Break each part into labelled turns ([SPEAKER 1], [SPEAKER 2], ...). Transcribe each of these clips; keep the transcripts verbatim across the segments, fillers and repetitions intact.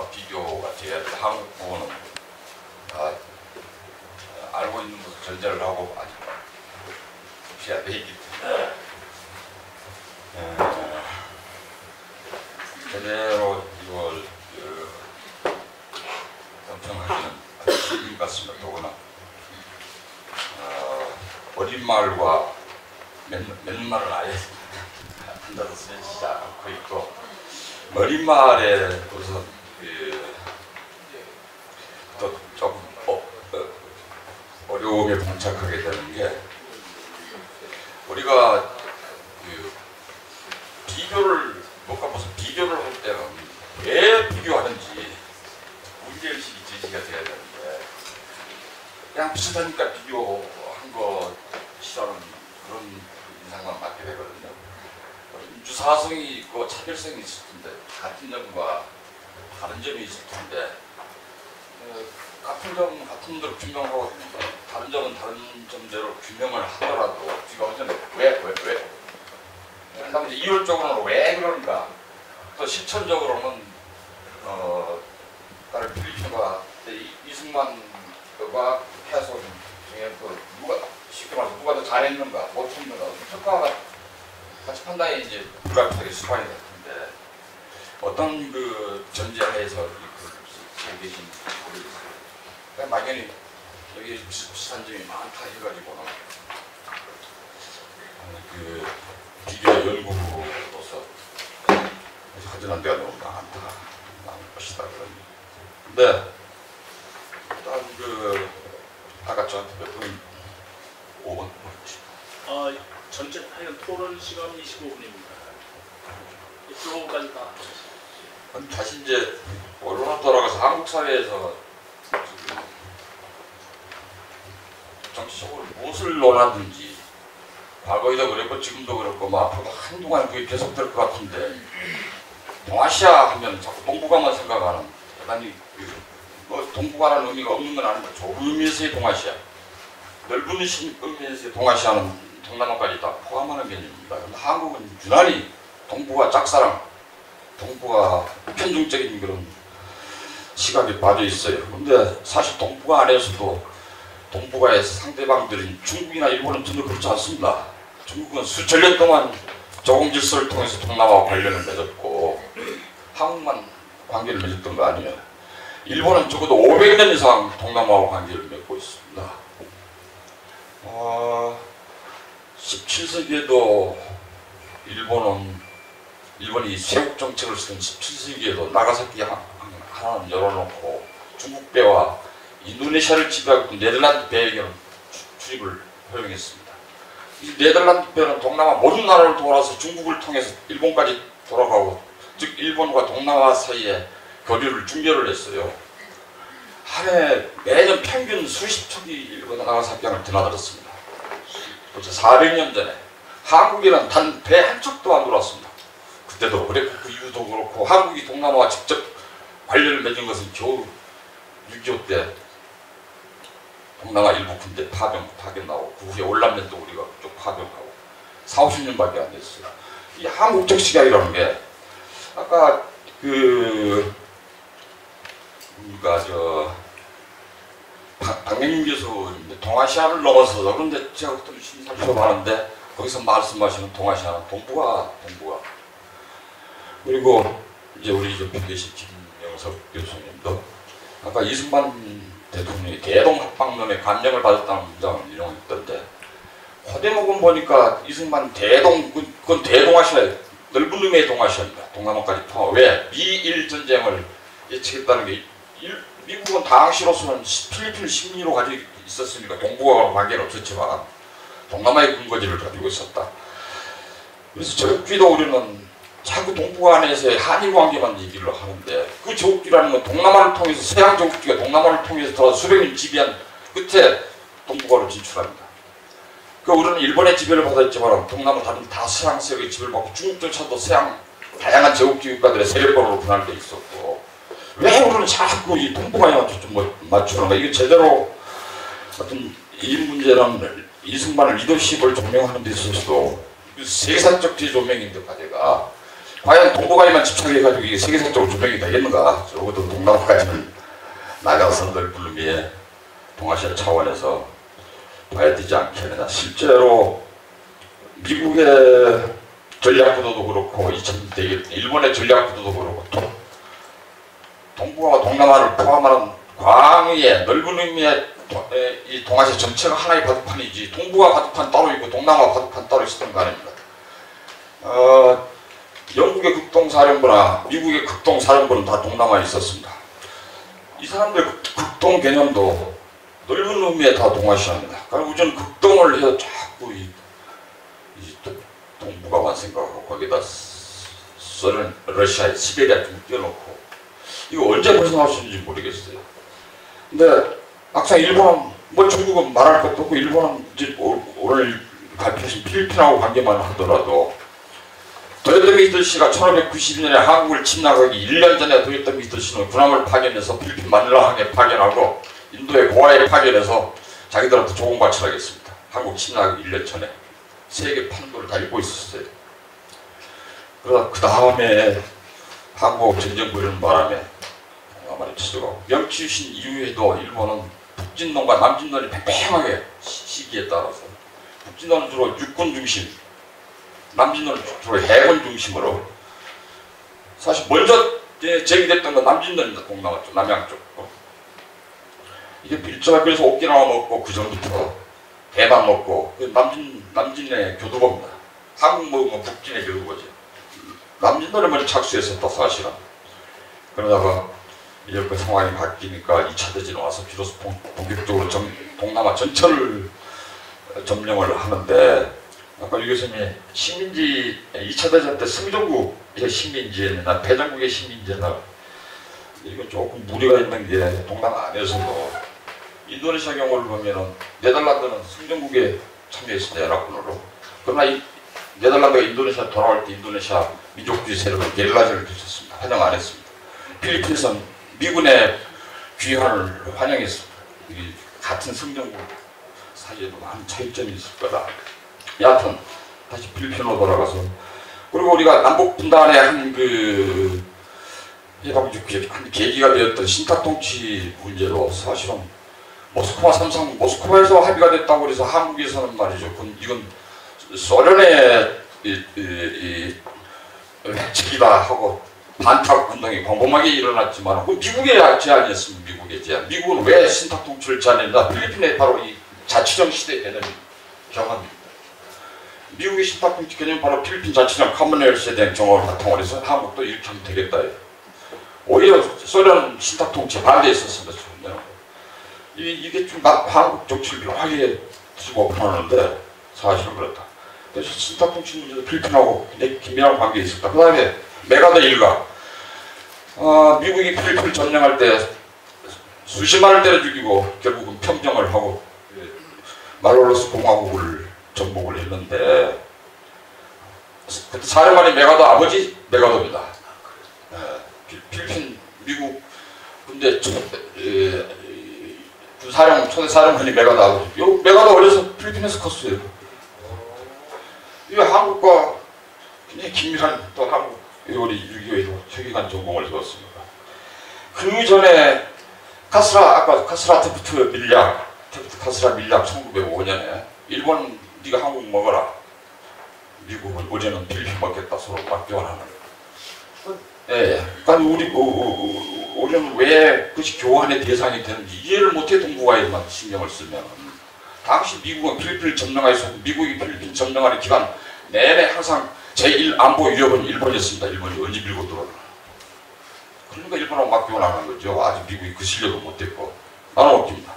[SPEAKER 1] 일본과 비교가 돼야 돼. 한국 부분은 다 알고 있는 것을 전제를 하고 아직 해야 되기 때문에 에, 제대로 이걸 그, 평하기는 아주 힘든 것 같습니다. 더구나 어, 어린 말과 맨말을 아예 한다고 쓰지 않고 있고 어린 말에 우선 그, 또 조금 어, 어, 어려움에 봉착하게 되는 게 우리가 그 비교를 뭔가 무슨 비교를 할 때는 왜 비교하는지 문제의식이 제시가 돼야 되는데 그냥 비슷하니까 비교한 거 싫어하는 그런 인상만 맡게 되거든요. 유사성이 있고 차별성이 있을 텐데 같은 점과 다른 점이 있을 텐데 어, 같은 점 같은 점으로 규명하고 다른 점은 다른 점대로 규명을 하더라도 지금 어제는 왜왜 왜? 그다음에 이율적으로는 왜 그런가? 또 실천적으로는 어 다른 필리핀과 이승만과 해소 중에 그 누가 쉽게 말해서 누가 더 잘했는가 못했는가 평가가 같이 판단이 이제 불가피하게 수반이 될 텐데 어떤 그 전제하에서 이걸 쓰고 계신지 모르겠어요. 그냥 막연히 여기 비슷한 점이 많다 해가지고는 그 비교 연구로서 허전한 데가 너무 많다 많은 것이다 그런. 근데 일단 그 아까 저한테 몇 분 오 번
[SPEAKER 2] 아 전체 하여간 토론 시간 이십오 분입니다. 이십오 분까지 다.
[SPEAKER 1] 다시 이제 원론으로 돌아가서 한국 사회에서 정치적으로 무엇을 논하든지 과거에도 그랬고 지금도 그렇고 뭐 앞으로 한동안 그게 계속될 것 같은데 동아시아 하면 자꾸 동북아만 생각하는 대단히 뭐 동북아라는 의미가 없는 건 아닌데 좁은 의미에서의 동아시아 넓은 의미에서의 동아시아는 동남아까지 다 포함하는 개념입니다. 근데 한국은 유난히 동북아 짝사랑 동북아 편중적인 그런 시각에 빠져 있어요. 근데 사실 동북아 안에서도 동북아의 상대방들인 중국이나 일본은 전혀 그렇지 않습니다. 중국은 수천 년 동안 조공 질서를 통해서 동남아와 관련을 맺었고 한국만 관계를 맺었던 거 아니에요. 일본은 적어도 오백 년 이상 동남아와 관계를 맺고 있습니다. 어, 십칠 세기에도 일본은 일본이 세국 정책을 쓴 십칠 세기에도 나가사키 하나는 열어놓고 중국 배와 인도네시아를 지배하고 네덜란드 배에게는 출입을 허용했습니다. 이 네덜란드 배는 동남아 모든 나라를 돌아서 중국을 통해서 일본까지 돌아가고 즉 일본과 동남아 사이에 교류를 중개를 했어요. 한 해 매년 평균 수십 척이 일본 나가사키항을 드나들었습니다. 벌써 사백 년 전에 한국에는 단 배 한 척도 안 돌았습니다. 그때도 그랬고 그 이유도 그렇고 한국이 동남아와 직접 관련을 맺은 것은 겨우 육이오 때 동남아 일부 군대 파병, 파견 나오고 그 후에 올남면도 우리가 쭉 파병하고 사오십 년밖에 안 됐어요. 이 한국적 시각이라는 게 아까 그 우리가 저 박명민 교수님인데 동아시아를 넘어서서 그런데 제가 어떤 심사수업하는데 거기서 말씀하시는 동아시아는 동북아, 동북아 그리고 이제 우리 옆에 계신 김영석 교수님도 아까 이승만 대통령이 대동합방론에 감명을 받았다는 문장을 인용했던데 화대목은 보니까 이승만 대동, 그건 대동아시아 넓은 의미의 동아시아입니다. 동남아까지 포함. 왜? 미일 전쟁을 예측했다는 게 일, 미국은 당시로서는 필리핀을 식민지로 가지고 있었으니까 동북아와는 관계는 없었지만 동남아의 근거지를 가지고 있었다. 그래서 저국기도 우리는 자꾸 동북아 안에서의 한일 관계만 얘기를 하는데 그 저국기라는 건 동남아를 통해서 서양 저국기가 동남아를 통해서 들어서 수백 년 지배한 끝에 동북아로 진출합니다. 그 우리는 일본의 지배를 받았지만 동남아 다른 다 서양 세력의 지배를 받고 중국조차도 서양 다양한 제국주의 국가들의 세력권으로 분할돼 있었고 왜 우리는 자꾸 이 동북아에 좀 맞추는 거야? 이게 제대로 어떤 이 문제는 이승만의 리더십을 조명하는 데 있어서도 세계사적 재조명인 듯 가제가 과연 동북아에만 집착해가지고 이게 세계사적으로 조명이 되겠는가? 적어도 동남아까지는 나가서 넓은 의미의 동아시아 차원에서 봐야 되지 않겠느냐. 실제로 미국의 전략구도도 그렇고 이천 대 일본의 전략구도도 그렇고 동, 동북아와 동남아를 포함하는 광의의 넓은 의미의 도, 에, 이 동아시아 전체가 하나의 바둑판이지 동북아 바둑판 따로 있고 동남아 바둑판 따로 있었던 거 아닙니다. 어, 영국의 극동사령부나 미국의 극동사령부는 다 동남아에 있었습니다. 이 사람들 극, 극동 개념도 넓은 의미의 다 동아시아입니다. 그러니까 우선 극동을 해서 자꾸 이, 이 동북아만 생각하고 거기다 소련, 러시아, 시베리아 좀 띄워놓고 이거 언제 벗어날 수 있는지 모르겠어요. 근데 막상 일본은 뭐 중국은 말할 것도 없고 일본은 이제 오늘 발표하신 필리핀하고 관계만 하더라도 도요토미 히데요시가 천오백구십 년에 한국을 침략하기 일 년 전에 도요토미 히데요시는 군함을 파견해서 필리핀 마닐라항에 파견하고 인도의 고아에 파견해서 자기들한테 조공 발출하겠습니다. 한국 침략하기 일 년 전에 세계 판도를 다 읽고 있었어요. 그러다 그 다음에 한국 전쟁 벌이는 바람에 동남아를 쳐들어가고 명치 유신 이후에도 일본은 북진론과 남진론이 팽팽하게 시기에 따라서 북진론은 주로 육군 중심, 남진론은 주로 해군 중심으로 사실 먼저 제기됐던 건 남진론입니다. 동남아 쪽, 남양 쪽. 이게 일제가 그래서 오키나와 먹고 그 전부터 대만 먹고 남진 남진의 교두보입니다. 한국 먹으면 북진의 교두보죠. 남진론에 먼저 착수했었다 사실은. 그러다가 이렇게 상황이 바뀌니까 이 차 대전이 와서 비로소 본격적으로 정, 동남아 전체를 점령을 하는데 아까 유 교수님이 식민지 이 차 대전 때 승전국의 식민지였나 패전국의 식민지였나 이건 조금 무리가 있는 게 동남아 안에서도 인도네시아 경우를 보면은 네덜란드는 승전국에 참여했습니다. 연합군으로. 그러나 이 네덜란드가 인도네시아 돌아올 때 인도네시아 민족주의 세력을 게릴라전을 펼쳤습니다. 환영 안 했습니다. 필리핀에서는 미군의 귀환을 환영했습니다. 같은 승전국 사이에도 많은 차이점이 있을 거다. 여하튼 다시 필리핀으로 돌아가서 그리고 우리가 남북 분단의 한그 해방적 한 계기가 되었던 신탁통치 문제로 사실은 모스크바 삼상 모스크바에서 합의가 됐다고 해서 한국에서는 말이죠. 이건 소련의 이, 이, 이, 핵책이다 하고 반탁 운동이 광범하게 일어났지만 그 미국의 제안이었습니다. 미국의 제안. 미국은 왜 신탁통치를 제안했나? 필리핀의 바로 이 자치령 시대 개념 경험입니다. 미국의 신탁통치 개념이 바로 필리핀 자치령 커먼웰스에 대한 경험을 바탕으로 해서 한국도 이렇게 하면 되겠다. 오히려 소련 신탁통치에 반대했었습니다. 이, 이게 좀 한국 정치를 묘하게 쓰고 하는데 사실은 그렇다. 그래서 신탁통치 문제도 필리핀하고 긴밀한 관계가 있었다. 그 다음에 메가더 일가. 어, 미국이 필리핀을 점령할 때 수십만을 때려 죽이고 결국은 평정을 하고 말로로스 공화국을 정복을 했는데 그때 사령관이 메가더 아버지 메가더입니다. 예, 필리핀 미국 군대 군사령 초대 사령관이 메가더 아버지. 요 메가더 어려서 필리핀에서 컸어요. 이거 한국과 굉장히 긴밀한 또 한국 우리 유교에도 세계관 전공을 해봤습니다. 그 전에 카스라 아까 카스라 테프트 밀약 테프트 카스라 밀약 천구백오 년에 일본 네가 한국 먹어라. 미국은 어제는 필리핀 먹겠다 서로 막 교환하는. 예, 그러니까 우리 우리는 왜 그것이 교환의 대상이 되는지 이해를 못해 동북아에만 신경을 쓰면 당시 미국은 필리핀을 점령하였고 미국이 필리핀 점령하는 기간 내내 항상 제일 안보 위협은 일본이었습니다. 일본이 언제 밀고 들어오나. 그러니까 일본하고 막 교환하는 거죠. 아직 미국이 그 실력을 못했고. 나는 웃깁니다.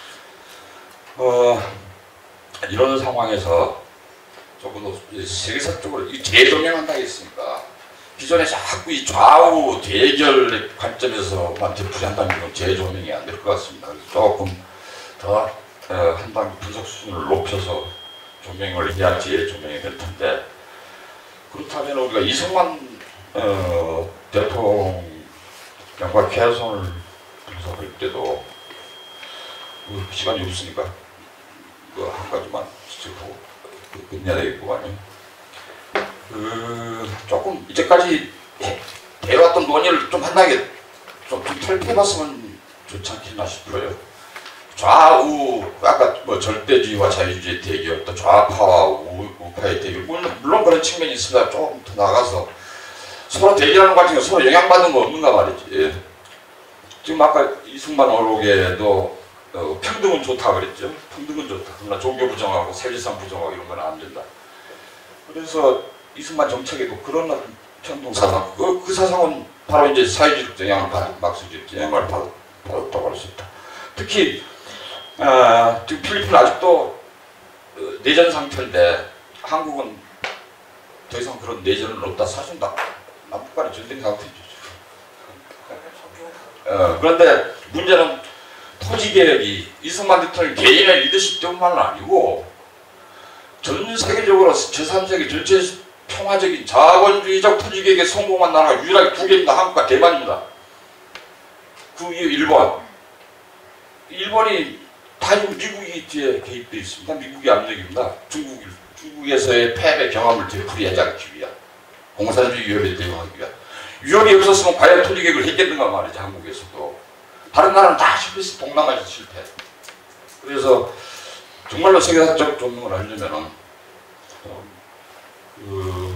[SPEAKER 1] 어, 이런 상황에서 적어도 세계사적으로 이 재조명한다 했으니까 기존에 자꾸 이 좌우 대결의 관점에서만 되풀이한다는 건 재조명이 안 될 것 같습니다. 그래서 조금 더 한 단계 분석 수준을 높여서 조명을 해야 재조명이 될 텐데 그렇다면 우리가 이승만 어, 대통령과 개선을 분석할 때도 그 시간이 없으니까 그 한 가지만 지적하고 끝내야 되겠구만요. 그 조금 이제까지 해, 해왔던 논의를 좀 한나게 좀, 좀 탈피해봤으면 좋지 않겠나 싶어요. 좌우 아까 뭐 절대주의와 자유주의의 대결, 또 좌파와 우, 우파의 대결, 물론, 물론 그런 측면이 있습니다. 조금 더 나가서 서로 대결하는 과정에 서로 영향받는 거 없는가 말이지. 예. 지금 아까 이승만 어록에도 어, 평등은 좋다 그랬죠. 평등은 좋다. 그러나 종교 부정하고 세계상 부정하고 이런 건 안 된다. 그래서 이승만 정책에도 그런 평등 사상, 그, 그 사상은 바로 이제 사회주의적 영향을 받, 막스주의적 영향을 받, 받았다고 할 수 있다. 특히 어, 지금 필리핀은 아직도 어, 내전 상태인데 한국은 더 이상 그런 내전은 없다. 사실 나, 남북 간의 전쟁 상태죠. 어, 그런데 문제는 토지개혁이 이승만 대통령 개인의 리더십 때문만은 아니고 전 세계적으로 제삼 세기 전체 평화적인 자본주의적 토지개혁에 성공한 나라가 유일하게 두 개입니다. 한국과 대만입니다. 그 이후 일본. 일본이 다 미국이 뒤에 개입되어 있습니다. 미국이 압력입니다. 중국, 중국에서의 패배 경험을 되풀이하지 않기 위한 공산주의 위협에 대응하기 위한 위협이 없었으면 과연 토지개혁을 했겠는가 말이죠. 한국에서도. 다른 나라는 다 실패했어. 동남아에서 실패. 그래서 정말로 세계사적 조명을 하려면은 어, 그,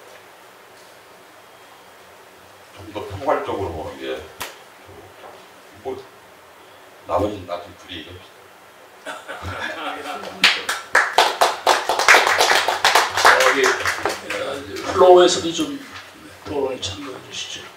[SPEAKER 1] 좀 더 포괄적으로 보는 게 뭐 나머지는 나중에 둘이 얘기합시다.
[SPEAKER 2] 여기 플로우에서도 좀 토론에 참여해 주시죠.